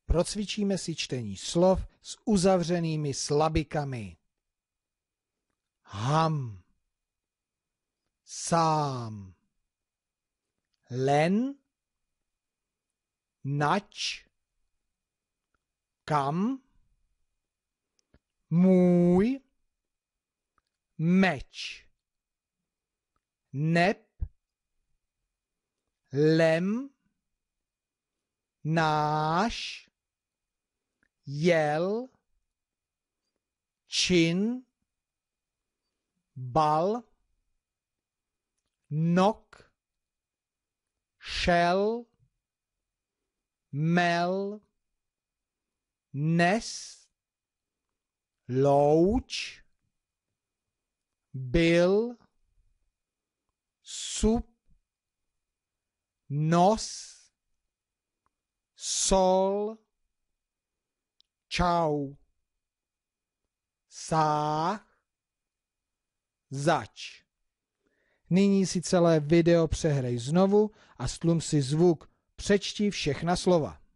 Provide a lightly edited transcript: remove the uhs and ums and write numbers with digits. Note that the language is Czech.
Procvičíme si čtení slov s uzavřenými slabikami. Ham, sám, len, nač, kam, můj, meč, neb, lem, náš, jel, čin, bal, nok, šel, mel, nes, louč, byl, sup, nos, sol, čau, sáh, zač. Nyní si celé video přehrej znovu a stlum si zvuk. Přečti všechna slova.